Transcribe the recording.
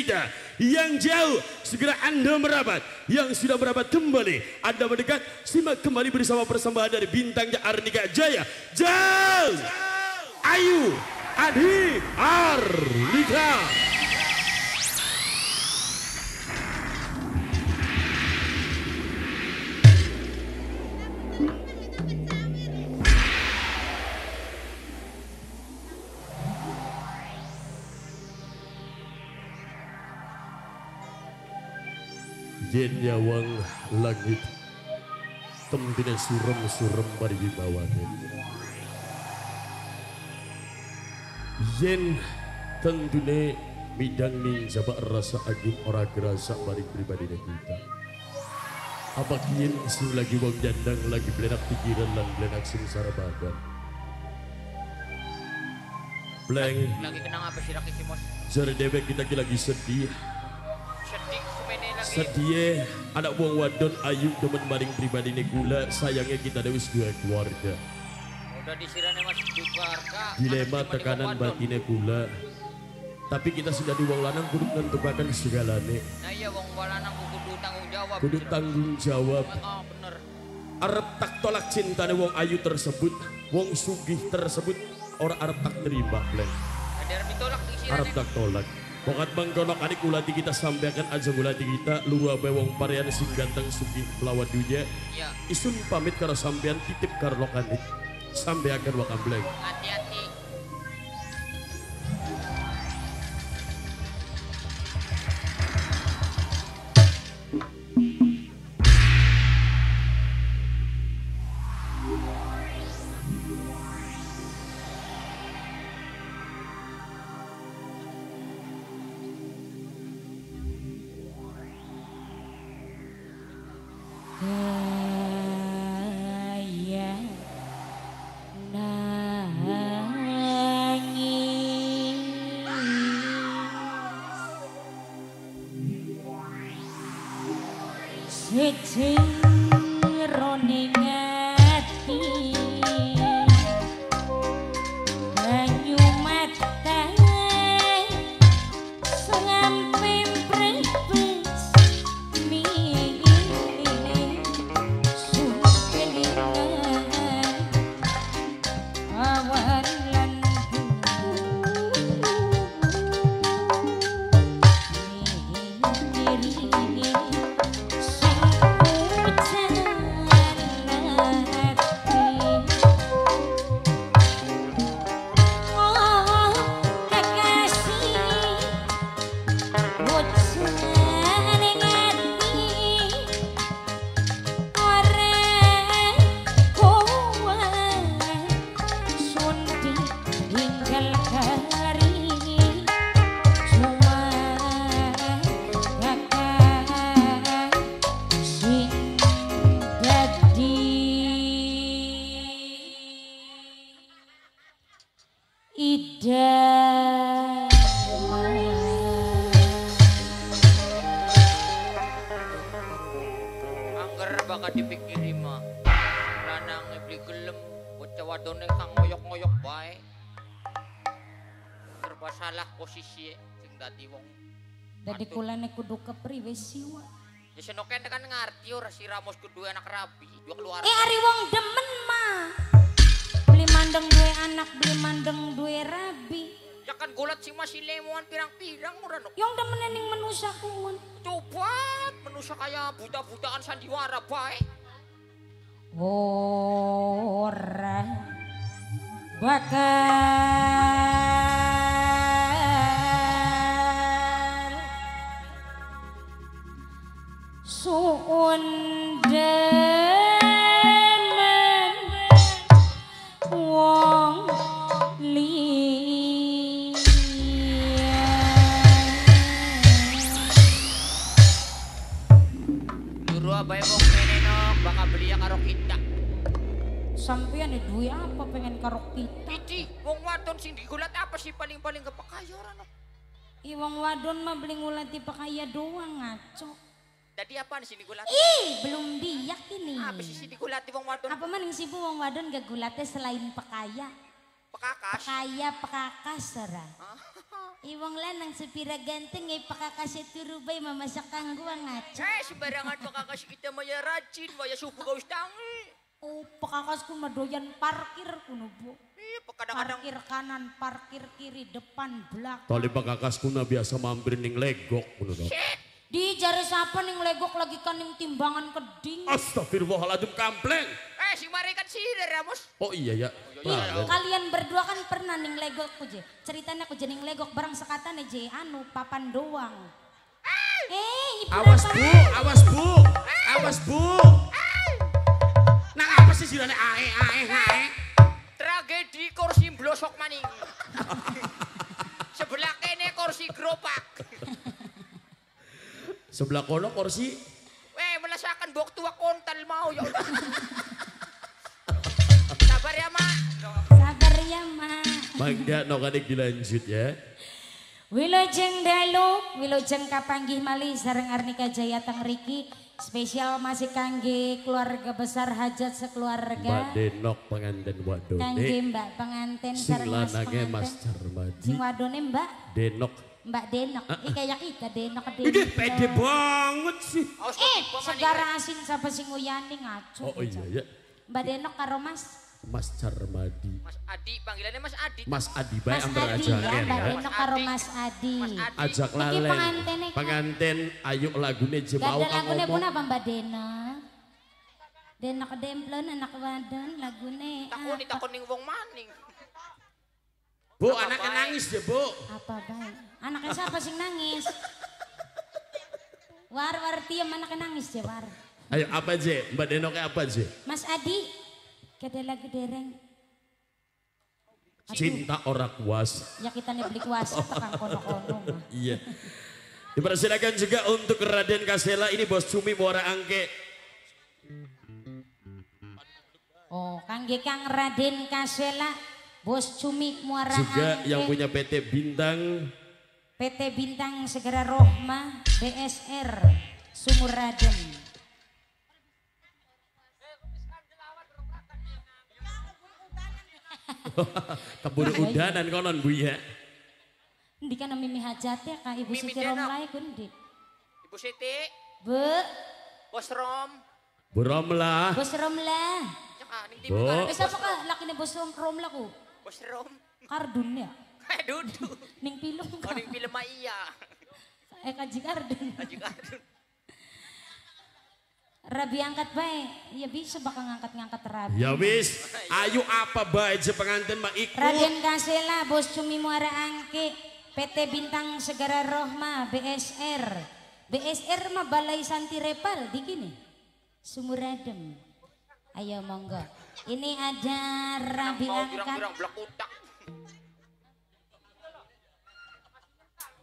kita. Yang jauh segera Anda merapat, yang sudah merapat kembali Anda mendekat, simak kembali bersama persembahan dari bintangnya Arnika Jaya. Jauh Ayu Adi Arnika. Yen nyawang langit tembine surem-surem bari wibawane. Yen tentune midang ning jabak rasa agung ora gerasa bari pribadine kita. Apa kien sing lagi wong jandang lagi belenak pikiran lan belenak sengsara badan. Bleng lagi kenang apa sih Raki Simos? Jare dewek kita lagi sedih. Sedih Sedih anak wong wadon ayu demen maring pribadi gula, sayangnya kita ada wis dua keluarga. Udah disirane mas keluarga. Dilema tekanan batine gula. Tapi kita sudah di wong lanang kudu nentukaken segalane. Nah iya wong lanang kudu tanggung jawab. Kudu tanggung jawab. Oh bener. Arep tak tolak cintane wong ayu tersebut, wong sugih tersebut ora arep tak terima bleng. Ada arep ditolak disirane. Arep tak tolak. Pokat mangkonok adik ulati kita sampaikan aja ulati kita luar bewong parian sing ganteng sugih melawan dunia. Iya. Isun pamit karo sampean titip karo lokanit. Sampaikan wakam bleng. Hati-hati. Siji roning ati banyu mata sampai prepes mi sukelingan awan lan Angger bakal dipikiri mah. Lanang beli gelem, bocah wadone kang ngoyok-ngoyok bae. Serba salah posisi sing dadi wong. dadi kulane kudu kepriwe siwa. Ya senoken kan ngarti ora si Ramos kudu anak rabi, dua keluarga. Ari wong demen mah. Beli mandeng duwe anak, beli mandeng duwe rabi. Ya kan gulat sing masih lemuan pirang-pirang ora no. Yang demen ning manusia kuun. Coba manusia kaya buta-butaan sandiwara bae. Ora bakal suun demen wong Juru abae wong menenok bakal beli karo kita. sampean duwe apa pengen karo kita? Iki wong wadon sing digulat apa sih paling-paling kepakaya ora no. Wong wadon mah beli ngulati pakaya doang ngaco. Tadi apa sih digulat? Ih, belum diyak ini. Apa sih digulati wong wadon? Apa maning sibu wong wadon gak gulatnya selain pakaya? Pekakas. Pakaya pekakas ora. Iwang lanang sepira ganteng ay pakakasya turubay mamasak kangguang ngaco. Sembarangan pakakasih kita maya rajin, maya suku gaus tangi. Oh, pakakas ko madoyan parkir kuno po. Kadang-kadang Parkir kanan, parkir kiri, depan, belakang. Tali pakakas kuna biasa mampir ning legok kuno dong. Di jari siapa ning legok lagi kaning timbangan keding. Astagfirullahaladzim kampleng. si Mari kan sider Ramos. Oh iya ya. Kalian berdua kan pernah ning legok ku je. Ceritanya ku je ning legok barang sekatane je anu papan doang. Ibu Awas bu, awas bu, awas bu. Nang apa sih jirane ae. Tragedi kursi blosok maning. Sebelah kene kursi geropak. Sebelah kono kursi. Melasakan bok tua kontal mau ya udah. Sabar ya mak. Sabar ya mak. Mangga no kadek dilanjut ya. Wilujeng dalu, wilujeng kapanggih malih sareng Arnika Jaya teng riki. Spesial masih kangge keluarga besar hajat sekeluarga. Mbak Denok pengantin wadone. Kangge Mbak pengantin Sing sareng Mas lanange pengantin. Mas Carmadi. Sing wadone Mbak Denok. Mbak Denok. Kayak Ika Denok Ini pede banget sih. segara asin sapa sing uyani ngaco. Oh iya ya. Mbak Denok karo Mas Mas Carmadi. Mas Adi panggilannya Mas Adi. Mas Adi bae Mas amper Adi ya, ajaken Mbak ya. Denok karo Mas Adi. Ajak Iki lalen. pengantene kan. Pengantin ayo lagune je Gak mau ada kang lagune pun ngomong. apa Mbak Denok? Denok demplon anak wadon lagune. Takon ning wong maning. Bu, anaknya nangis ya bu. Apa baik? Anaknya siapa sing nangis? War tiam anaknya nangis ya war. Ayo apa je? Mbak Denoknya apa je? Mas Adi, kada lagu dereng. Aduh, Cinta orang kuas. ya kita nih beli kuasa tekan kono-kono mah. Iya. Dipersilakan juga untuk Raden Kasela ini bos cumi muara angke. Oh, kangge Kang Raden Kasela, bos cumi muara Juga angke. yang punya PT Bintang. PT Bintang Segera Rohma, BSR, Sumur Raden. Keburu udanan konon bu ya. Ndi kana mimi hajat ya Kak Ibu Mimi Siti Denok. Romlai kundi. Ibu Siti, Bu, Bos Rom. Burom lah. bos Romla. Ning Bu. tipe Wis apa ka lakine bos Romla ku? Bos Rom. Kardun ya. Duduk. Ning pilong ka. Ning film mah iya. Kaji kardun. Juga. Rabi angkat bae. Ya bisa bakal ngangkat-ngangkat Rabi. Ya wis, ayo apa baik je pengantin mak ikut. Raden Kasela, bos cumi muara angke. PT Bintang Segara Rohma, BSR. BSR mah Balai Santi Repal di gini. Sumur Adem. Ayo monggo. Ini ada Rabi Mau angkat. jurang-jurang blek utak